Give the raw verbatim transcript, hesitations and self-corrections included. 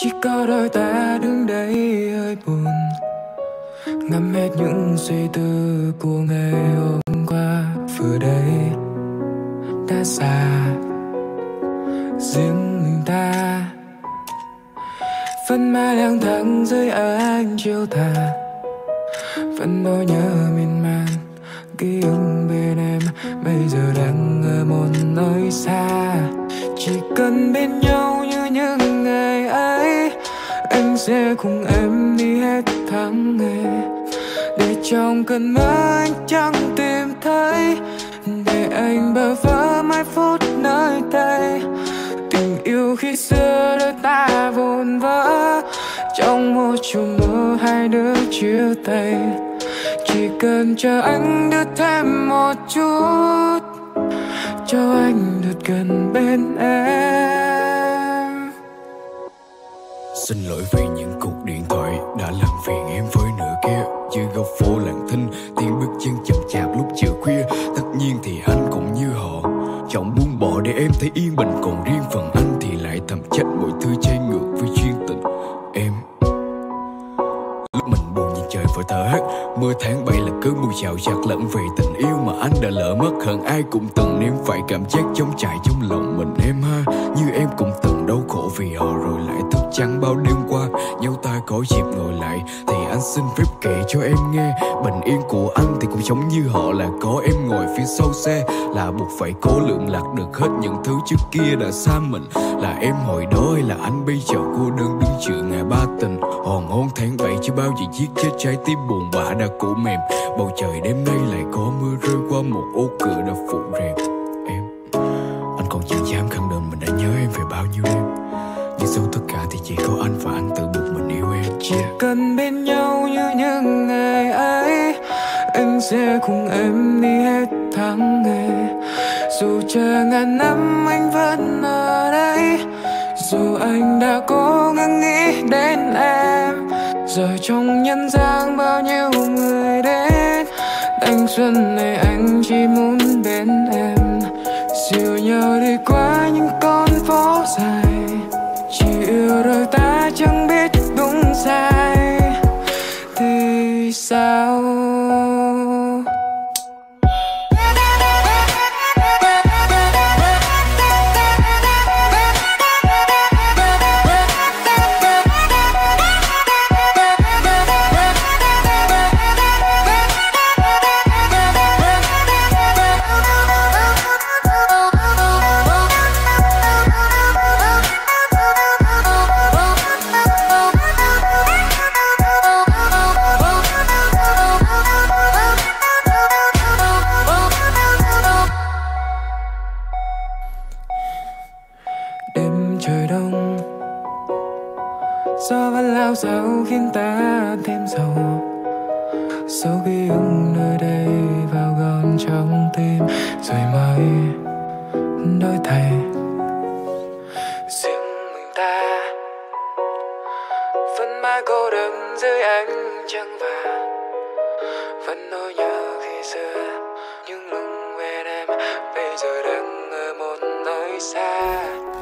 Chỉ có đôi ta đứng đây hơi buồn, ngắm hết những suy tư của ngày hôm qua. Vừa đây đã xa riêng mình ta, vẫn mãi lang thang dưới ánh chiều tà, vẫn nỗi nhớ miên man. Ký ức bên em bây giờ đang ở một nơi xa. Chỉ cần bên nhau như những ngày ấy, anh sẽ cùng em đi hết tháng ngày. Để trong cơn mơ anh chẳng tìm thấy, để anh bơ vơ mai phút nơi tay. Tình yêu khi xưa đôi ta vụn vỡ, trong một chùm mơ hai đứa chia tay. Chỉ cần chờ anh được thêm một chút, cho anh được gần bên em. Xin lỗi vì những cuộc điện thoại đã làm phiền em với nửa kia. Dưới góc phố lặng thinh, tiếng bước chân chậm chạp lúc chiều khuya. Tất nhiên thì anh cũng như họ, chọn buông bỏ để em thấy yên bình. Còn riêng phần anh thì lại thầm trách mọi thứ trái ngược với duyên tình em. Lúc mình buồn nhìn trời vội thở hắt, mưa tháng bay là cơn mưa chào chặt lẫn về tình yêu mà anh đã lỡ mất. Hận ai cũng từng nếm phải cảm giác trống trải trong lòng mình em ha. Như em cũng từng đau khổ vì họ rồi lại thức trắng bao đêm qua. Nhau ta có dịp ngồi lại thì anh xin phép kể cho em nghe. Bình yên của anh thì cũng giống như họ, là có em ngồi phía sau xe, là buộc phải cố lượm lạc được hết những thứ trước kia đã xa mình. Là em hồi đó hay là anh bây giờ cô đơn đứng chữa ngày ba tình. Hoàng hôn tháng bảy chưa bao giờ giết chết trái tim buồn bã đã cũ mềm. Bầu trời đêm nay lại có mưa rơi qua một ô cửa đã phụ rèm. Em, anh còn chẳng dám khẳng định mình đã nhớ em về bao nhiêu đêm, nhưng sau tất cả thì chỉ có anh và anh tự buộc mình yêu em. Chỉ cần bên nhau như những ngày ấy, anh sẽ cùng em đi hết tháng ngày. Dù chờ ngàn năm anh vẫn ở đây, dù anh đã cố gắng nghĩ đến em. Rồi trong nhân gian bao nhiêu người đến, thanh xuân này anh chỉ muốn bên em. Dìu nhau đi qua những con phố dài, chỉ yêu đôi ta chẳng biết đúng sai thì sao. Đêm trời đông, gió vẫn lao sao khiến ta thêm sầu. Sau khi ưng nơi đây vào gòn trong tim, rồi mới đổi thay. Riêng mình ta vẫn mãi cô đơn dưới ánh trăng vàng, vẫn nỗi nhớ khi xưa. Nhưng lúc bên em bây giờ đang ở một nơi xa.